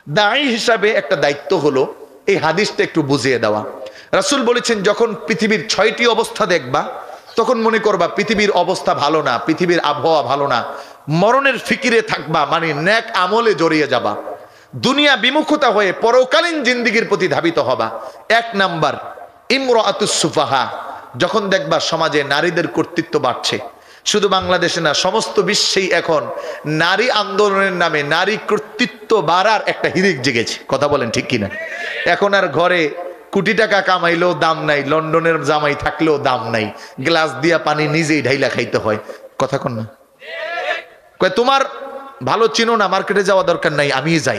দায়ী হিসাবে একটা দায়িত্ব হলো এই হাদিসটা একটু বুঝিয়ে দেওয়া। রাসূল বলেছেন, যখন পৃথিবীর 6টি অবস্থা দেখবা তখন মনে করবা পৃথিবীর অবস্থা ভালো না, পৃথিবীর আবহাওয়া ভালো না, মরণের ফিকিরে থাকবা, মানে নেক আমলে জড়িয়ে যাবা, দুনিয়া বিমুখতা হয়ে পরকালীন জিন্দেগির প্রতি ধাবিত হবা। 1 নাম্বার ইমরাতুস সুফাহা, যখন দেখবা সমাজে নারীদের কর্তৃত্ব বাড়ছে। শুধু বাংলাদেশে না, সমস্ত বিশ্বেই এখন নারী আন্দোলনের নামে নারী কর্তৃত্ব বাড়ার একটা হিড়িক জেগেছে। কথা বলেন ঠিক কিনা? এখন আর ঘরে কোটি টাকা কামাইলেও দাম নাই, লন্ডনের জামাই থাকলেও দাম নাই, গ্লাস দিয়া পানি নিজেই ঢাইলা খাইতে হয়। কথা কন না? কয় তোমার ভালো চিনো না, মার্কেটে যাওয়া দরকার নাই, আমিই যাই।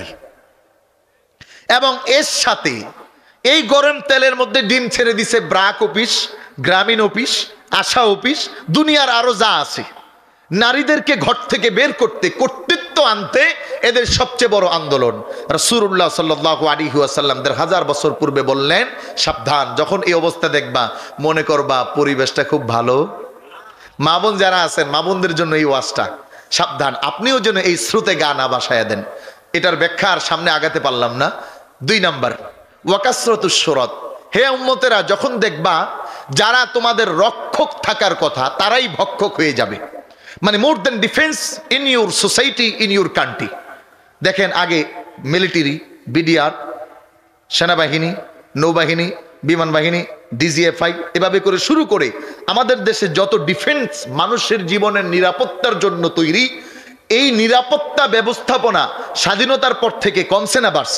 এবং এর সাথে এই গরম তেলের মধ্যে ডিম ছেড়ে দিছে BRAC office, Grameen office, ASA office, দুনিয়ার আরো যা আছে। নারীদেরকে ঘর থেকে বের করতে, কর্তৃত্ব আনতে এদের সবচেয়ে বড় আন্দোলন। রাসূলুল্লাহ সাল্লাল্লাহু আলাইহি ওয়াসাল্লাম 1000 বছর পূর্বে বললেন, সাবধান, যখন এই অবস্থা দেখবা মনে করবা পরিবেশটা খুব ভালো। মা বোন যারা আছেন, মা বোনদের জন্য এই ওয়াজটা, সাবধান, আপনিও যেন এই শ্রুতে গা না বাসায়া দেন। এটার ব্যাখ্যা আর সামনে আগাতে পারলাম না। 2 নাম্বার ওয়াকাসরাতুশ শুরাত, হে উম্মতেরা, যখন দেখবা যারা তোমাদের রক্ষক থাকার কথা তারাই ভক্ষক হয়ে যাবে, মানে more than defence in your society, in your country. দেখেন আগে মিলিটারি, বিডিআর, সেনাবাহিনী, নৌবাহিনী, বিমান বাহিনী, ডিজিএফআই, এভাবে করে শুরু করে আমাদের দেশে যত ডিফেন্স মানুষের জীবনের নিরাপত্তার জন্য তৈরি, এই নিরাপত্তা ব্যবস্থাপনা স্বাধীনতার পর থেকে কমছে না বাড়ছে?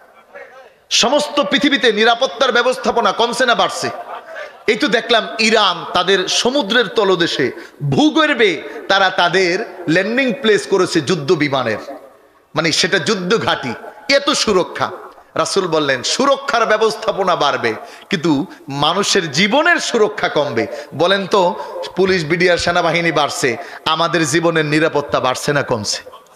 সমস্ত পৃথিবীতে নিরাপত্তার ব্যবস্থাপনা কমছে না বাড়ছে? এই তো দেখলাম ইরান তাদের সমুদ্রের তলদেশে ভূগর্ভে তারা তাদের ল্যান্ডিং প্লেস করেছে যুদ্ধ বিমানের, মানে সেটা যুদ্ধ ঘাঁটি, এত সুরক্ষা। রাসূল বললেন সুরক্ষার ব্যবস্থাপনা বাড়বে কিন্তু মানুষের জীবনের সুরক্ষা কমবে। বলেন তো, পুলিশ, বিডিআর, সেনাবাহিনী বাড়ছে, আমাদের জীবনের নিরাপত্তা বাড়ছে না কমছে?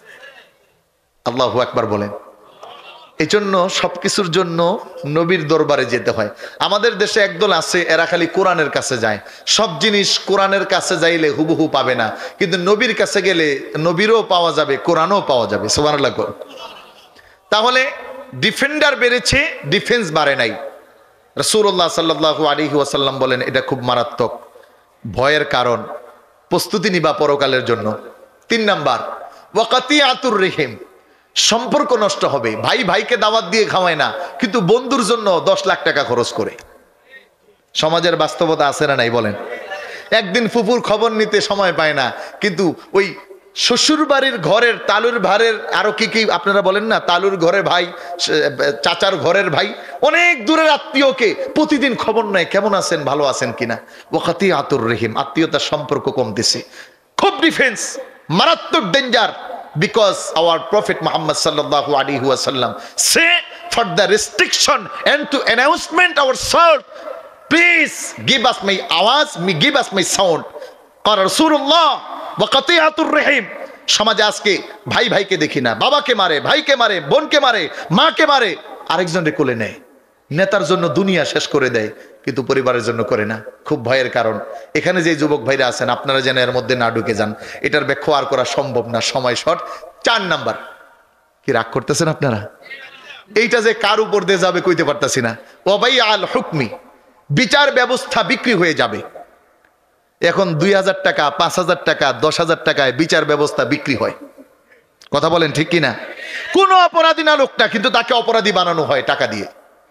আল্লাহু আকবার বলেন। এই জন্য সবকিছুর জন্য নবীর দরবারে যেতে হয়। আমাদের দেশে একদল আছে, এরা খালি কোরআনের কাছে যায়, সব জিনিস কোরআনের কাছে যাইলে হুবহু পাবে না, কিন্তু নবীর কাছে গেলে নবীরও পাওয়া যাবে, কোরআনও পাওয়া যাবে। সুবহানাল্লাহ। তাহলে ডিফেন্ডার বেড়েছে, ডিফেন্স বাড়ে নাই। রাসূলুল্লাহ সাল্লাল্লাহু আলাইহি ওয়াসাল্লাম বলেন এটা খুব মারাত্মক ভয়ের কারণ, প্রস্তুতি নিবা পরকালের জন্য। 3 নাম্বার ওয়াকাতিয়াতুর রহিম, সম্পর্ক নষ্ট হবে। ভাই ভাইকে দাওয়াত দিয়ে খাওয়ায় না, কিন্তু বন্ধুর জন্য 10 লাখ টাকা খরচ করে। সমাজের বাস্তবতা আছে না নাই বলেন? একদিন ফুফুর খবর নিতে সময় পায় না, কিন্তু ওই শ্বশুর বাড়ির ঘরের তালুর ভারের আরো কি কি আপনারা বলেন না, তালুর ঘরে ভাই, চাচার ঘরের ভাই, অনেক দূরের আত্মীয়কে প্রতিদিন খবর নেয়, কেমন আছেন, ভালো আছেন কিনা। ওয়াকাতিয়াতুর রহিম, আত্মীয়তার সম্পর্ক কমতেছে। খুব ডিফেন্স, মারাত্মক danger. Because our Prophet Muhammad sallallahu alaihi wasallam say for the restriction and to announcement ourselves, please give us my awaz, give us my sound. قال Rasulullah wa qati'atur rahim. সমাজে আজকে ভাই ভাইকে দেখি না, বাবাকে মারে, ভাইকে মারে, বোনকে মারে, মাকে মারে, আরেকজনের কোলে নেয়, নেতার জন্য দুনিয়া শেষ করে দেয়, কিন্তু পরিবারের জন্য করে না। খুব ভয়ের কারণ। এখানে যে যুবক ভাইরা আছেন আপনারা যেন এর মধ্যে না ঢুকে যান, এটার ব্যাখ্যা আর করা সম্ভব না, সময় শর্ট। 4 নাম্বার, কি রাগ করতেছেন আপনারা? এইটা যে কার উপর দিয়ে যাবে কইতে পারতাছি না। ওয়াবাই আল হুকমি, বিচার ব্যবস্থা বিক্রি হয়ে যাবে। এখন 2000 টাকা, 5000 টাকা, 10,000 টাকায় বিচার ব্যবস্থা বিক্রি হয়। কথা বলেন ঠিক কিনা? কোন অপরাধী না লোকটা, কিন্তু তাকে অপরাধী বানানো হয় টাকা দিয়ে,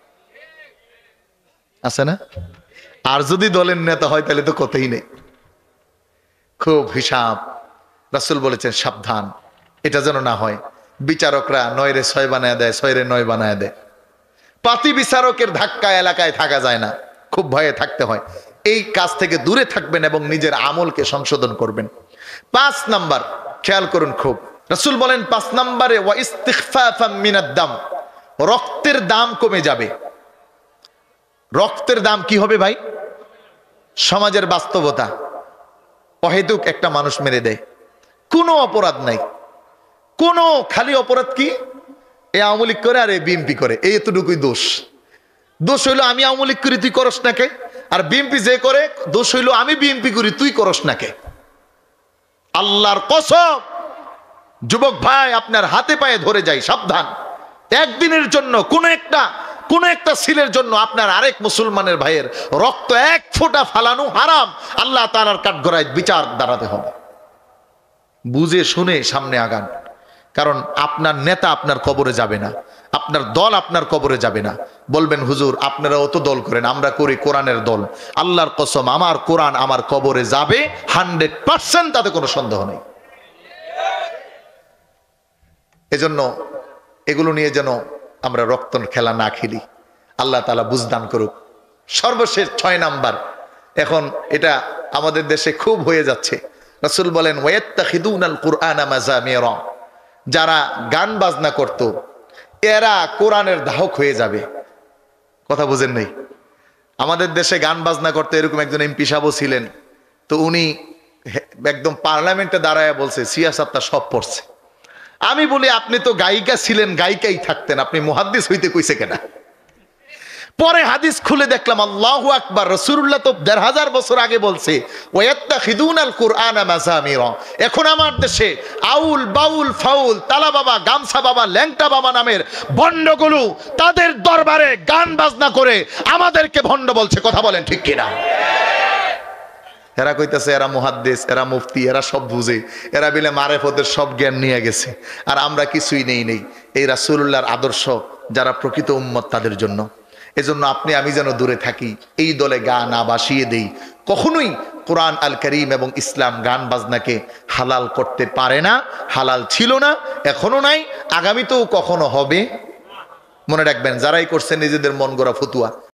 আছে না? আর যদি দলের নেতা হয় তাহলে তো কথাই নেই, খুব হিসাব। রাসূল বলেছেন সাবধান, এটা যেন না হয়। বিচারকরা 9 রে 6 বানায় দেয়, 6 রে 9 বানায় দেয়। পাতি বিচারকের ধাক্কায় এলাকায় থাকা যায় না, খুব ভয়ে থাকতে হয়। এই কাজ থেকে দূরে থাকবেন এবং নিজের আমলকে সংশোধন করবেন। 5 নাম্বার, খেয়াল করুন খুব, রাসূল বলেন 5 নাম্বারে ওয়া ইস্তিগফাফাম মিনাদ দাম, রক্তের দাম কমে যাবে। রক্তের দাম কি হবে ভাই? সমাজের বাস্তবতা, অহেতুক একটা মানুষ মেরে দেয়, কোনো অপরাধ নাই, কোনো খালি অপরাধ কি, এ আওয়ামী লীগ করে আর এ বিএনপি করে, এই এতটুকুই দোষ। দোষ হইলো আমি আওয়ামী লীগ করি তুই করস না কে, আর বিএনপি যে করে দোষ হইলো আমি বিএনপি করি তুই করস না কে। আল্লাহর কসম যুবক ভাই, আপনার হাতে পায়ে ধরে যাই, সাবধান। একদিনের জন্য কোন একটা সিলের জন্য আপনার আরেক মুসলমানের ভাইয়ের রক্ত এক ফোঁটা ফালানো হারাম। আল্লাহ তাআলার কাঠগড়ায় বিচার দাঁড়াতে হবে। বুঝে শুনে সামনে আগান, কারণ আপনার নেতা আপনার কবরে যাবে না, আপনার দল আপনার কবরে যাবে না। বলবেন হুজুর আপনারা অত দল করেন, আমরা করি কোরআনের দল। আল্লাহর কসম, আমার কোরআন আমার কবরে যাবে 100%, তাতে কোনো সন্দেহ নেই। এজন্য এগুলো নিয়ে যেন আমরা রক্ত খেলা না খেলি। আল্লাহ তাআলা বুঝদান করুক। সর্বশেষ 6 নাম্বার, এখন এটা আমাদের দেশে খুব হয়ে যাচ্ছে। রাসূল বলেন ওয়ায়াত্তাখিদুনাল কুরআনা মাযামিরা, যারা গান বাজনা করত এরা কোরআনের দাহক হয়ে যাবে। কথা বুঝেন নাই? আমাদের দেশে গান বাজনা করতে এরকম একজন এমপি সাহেব ছিলেন, তো উনি একদম পার্লামেন্টে দাঁড়ায় বলছে সিয়াসাতটা সব পড়ছে। আমি বলি আপনি তো গায়িকা ছিলেন, গায়িকাই থাকতেন, আপনি মুহাদ্দিস হইতে কইছে কেনা? পরে হাদিস খুলে দেখলাম আল্লাহু আকবার, রাসূলুল্লাহ তো ১৫০০ বছর আগে বলছে ওয়ায়াত্তাখিদুনাল কুরআনা মাযামিরা। এখন আমার দেশে আউল বাউল ফাউল তালা বাবা, গামছা বাবা, ল্যাংটা বাবা নামের ভণ্ডগুলো তাদের দরবারে গান বাজনা করে আমাদেরকে ভণ্ড বলছে। কথা বলেন ঠিক কিনা? এরা কইতাছে এরা মুহাদ্দিস, এরা মুফতি, এরা সব বুঝে, এরা বিলে মারেফতের সব জ্ঞান নিয়ে গেছে, আর আমরা কিছুই নেই। এই রাসূলুল্লাহর আদর্শ যারা প্রকৃত উম্মত তাদের জন্য। এজন্য আপনি আমি যেন দূরে থাকি, এই দলে গা না বাসিয়ে দেই। কখনোই কোরআন আল কারীম এবং ইসলাম গান বাজনাকে হালাল করতে পারে না, হালাল ছিল না, এখনো নাই, আগামীতেও কখনো হবে। মনে রাখবেন, যারাই করছেন নিজেদের মন গড়া ফতুয়া।